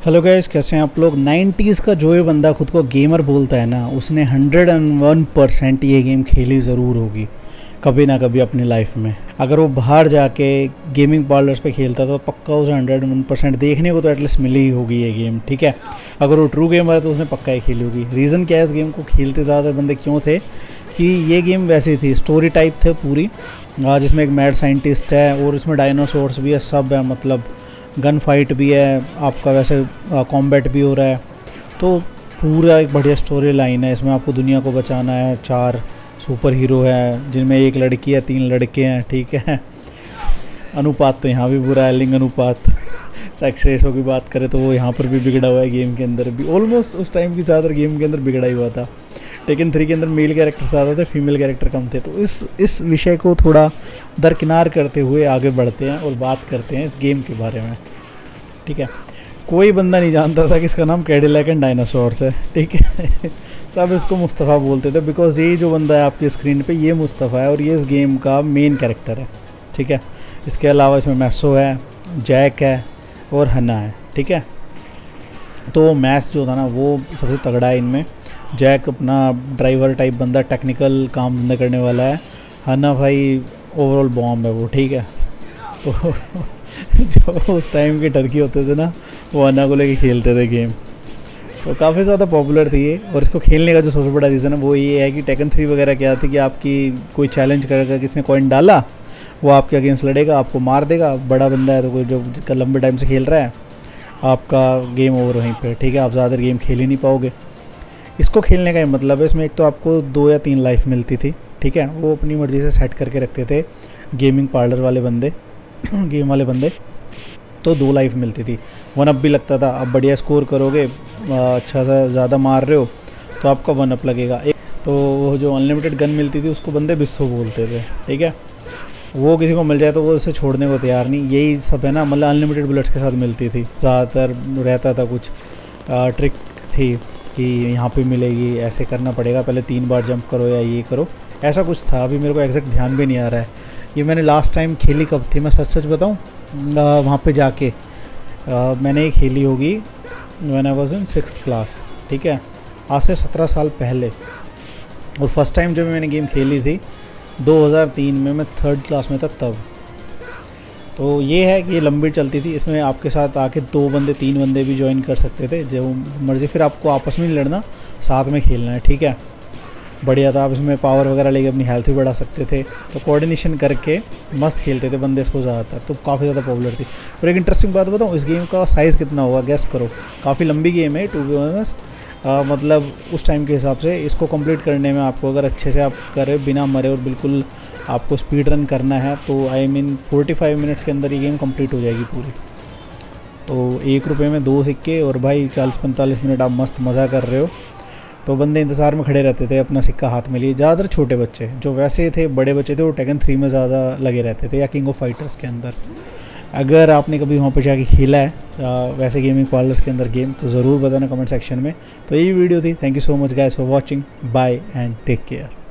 Hello guys, कैसे हैं आप लोग। 90s का जो ये बंदा खुद को गेमर बोलता है ना, उसने 101% ये गेम खेली ज़रूर होगी कभी ना कभी अपनी लाइफ में। अगर वो बाहर जाके गेमिंग पार्लर्स पे खेलता तो पक्का उसे 101% देखने को तो एटलीस्ट मिली ही होगी ये गेम। ठीक है, अगर वो ट्रू गेमर है तो उसने पक्का ही खेली होगी। रीज़न क्या है इस गेम को खेलते ज़्यादातर बंदे क्यों थे कि ये गेम वैसी थी, स्टोरी टाइप थे पूरी, जिसमें एक मैड साइंटिस्ट है और इसमें डायनासोर्स भी है, सब है, मतलब गन फाइट भी है आपका, वैसे कॉम्बैट भी हो रहा है। तो पूरा एक बढ़िया स्टोरी लाइन है इसमें। आपको दुनिया को बचाना है। 4 सुपर हीरो है जिनमें 1 लड़की है, 3 लड़के हैं। ठीक है, अनुपात तो यहाँ भी बुरा है, लिंग अनुपात सेक्स रेशो की बात करें तो वो यहाँ पर भी बिगड़ा हुआ है। गेम के अंदर भी ऑलमोस्ट उस टाइम की ज़्यादातर गेम के अंदर बिगड़ा ही हुआ था। टेकन 3 के अंदर मेल कैरेक्टर ज़्यादा थे, फीमेल कैरेक्टर कम थे। तो इस विषय को थोड़ा दरकिनार करते हुए आगे बढ़ते हैं और बात करते हैं इस गेम के बारे में। ठीक है, कोई बंदा नहीं जानता था कि इसका नाम कैडिलैक एंड डायनासोर्स है। ठीक है सब इसको मुस्तफ़ा बोलते थे बिकॉज ये जो बंदा है आपकी स्क्रीन पे ये मुस्तफ़ा है और ये इस गेम का मेन कैरेक्टर है। ठीक है, इसके अलावा इसमें मैसो है, जैक है और हन्ना है। ठीक है, तो मैस जो था ना वो सबसे तगड़ा है इनमें। जैक अपना ड्राइवर टाइप बंदा, टेक्निकल काम धंधा करने वाला है। हन्ना भाई ओवरऑल बॉम्ब है वो। ठीक है, तो जो उस टाइम के टर्की होते थे ना, वो हन्ना को लेके खेलते थे गेम। तो काफ़ी ज़्यादा पॉपुलर थी ये। और इसको खेलने का जो सबसे बड़ा रीज़न है वो ये है कि टेकन 3 वगैरह क्या थी कि आपकी कोई चैलेंज करेगा, किसने कॉइन डाला वो आपके अगेंस्ट लड़ेगा, आपको मार देगा। बड़ा बंदा है तो कोई जो लंबे टाइम से खेल रहा है, आपका गेम ओवर वहीं पे। ठीक है, आप ज़्यादा गेम खेल ही नहीं पाओगे। इसको खेलने का ही मतलब है, इसमें एक तो आपको 2 या 3 लाइफ मिलती थी। ठीक है, वो अपनी मर्ज़ी से सेट करके रखते थे गेमिंग पार्लर वाले बंदे गेम वाले बंदे। तो 2 लाइफ मिलती थी, 1 अप भी लगता था। अब बढ़िया स्कोर करोगे, अच्छा सा ज़्यादा मार रहे हो तो आपका 1 अप लगेगा। एक तो वो जो अनलिमिटेड गन मिलती थी उसको बंदे बिस्सो बोलते थे। ठीक है, वो किसी को मिल जाए तो वो उसे छोड़ने को तैयार नहीं। यही सब है ना, मतलब अनलिमिटेड बुलेट्स के साथ मिलती थी ज़्यादातर। रहता था कुछ ट्रिक थी कि यहाँ पे मिलेगी, ऐसे करना पड़ेगा, पहले 3 बार जंप करो या ये करो, ऐसा कुछ था। अभी मेरे को एग्जैक्ट ध्यान भी नहीं आ रहा है। ये मैंने लास्ट टाइम खेली कब थी, मैं सच बताऊँ, वहाँ पे जाके मैंने ये खेली होगी when I was in 6th class. ठीक है, आज से 17 साल पहले। और फर्स्ट टाइम जब मैंने गेम खेली थी 2003 में, मैं 3rd क्लास में था तब। तो ये है कि ये लंबी चलती थी। इसमें आपके साथ आके 2 बंदे 3 बंदे भी ज्वाइन कर सकते थे, जो मर्ज़ी। फिर आपको आपस में नहीं लड़ना, साथ में खेलना है। ठीक है, बढ़िया था। आप इसमें पावर वगैरह लेके अपनी हेल्थ भी बढ़ा सकते थे। तो कोऑर्डिनेशन करके मस्त खेलते थे बंदे इसको ज़्यादातर। तो काफ़ी ज़्यादा पॉपुलर थी। और एक इंटरेस्टिंग बात बताऊँ, इस गेम का साइज़ कितना होगा गैस करो। काफ़ी लंबी गेम है टू बी ऑनेस्ट। मतलब उस टाइम के हिसाब से इसको कंप्लीट करने में आपको, अगर अच्छे से आप करें बिना मरे और बिल्कुल आपको स्पीड रन करना है तो आई मीन 45 मिनट्स के अंदर ये गेम कंप्लीट हो जाएगी पूरी। तो 1 रुपये में 2 सिक्के और भाई 40-45 मिनट आप मस्त मज़ा कर रहे हो। तो बंदे इंतज़ार में खड़े रहते थे अपना सिक्का हाथ में लिए। ज़्यादातर छोटे बच्चे, जो वैसे थे बड़े बच्चे थे वो टेकन 3 में ज़्यादा लगे रहते थे, या किंग ऑफ फाइटर्स के अंदर। अगर आपने कभी वहाँ पर जाके खेला है वैसे गेमिंग पार्लर्स के अंदर गेम, तो ज़रूर बताना कमेंट सेक्शन में। तो यही वीडियो थी। Thank you so much guys for watching. Bye and take care.